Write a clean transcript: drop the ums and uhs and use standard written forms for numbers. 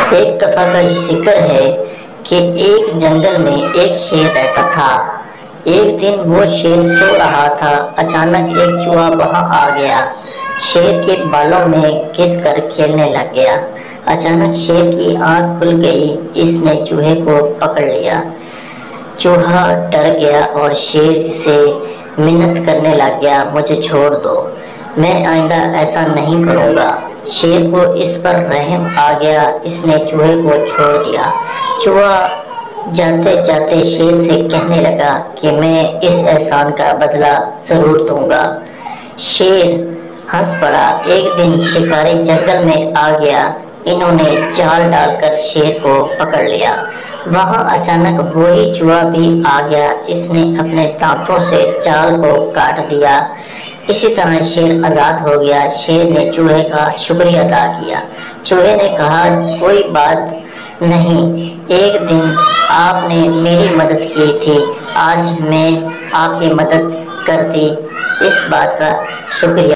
ایک دفعہ کا ذکر ہے کہ ایک جنگل میں ایک شیر رہتا تھا۔ ایک دن وہ شیر سو رہا تھا، اچانک ایک چوہا وہاں آ گیا، شیر کے بالوں میں گھس کر کھیلنے لگ گیا۔ اچانک شیر کی آنکھ کھل گئی، اس نے چوہے کو پکڑ لیا۔ چوہا ڈر گیا اور شیر سے منت کرنے لگ گیا، مجھے چھوڑ دو، میں آئندہ ایسا نہیں کروں گا۔ شیر کو اس پر رحم آ گیا، اس نے چوہے کو چھوڑ دیا۔ چوہا جاتے جاتے شیر سے کہنے لگا کہ میں اس احسان کا بدلہ ضرور دوں گا۔ شیر ہنس پڑا۔ ایک دن شکاری جنگل میں آ گیا، انہوں نے جال ڈال کر شیر کو پکڑ لیا۔ وہاں اچانک وہی چوہا بھی آ گیا، اس نے اپنے دانتوں سے جال کو کاٹ دیا۔ اسی طرح شیر آزاد ہو گیا۔ شیر نے چوہے کا شکریہ ادا کیا۔ چوہے نے کہا، کوئی بات نہیں، ایک دن آپ نے میری مدد کی تھی، آج میں آپ کی مدد کر دی، اس بات کا شکریہ۔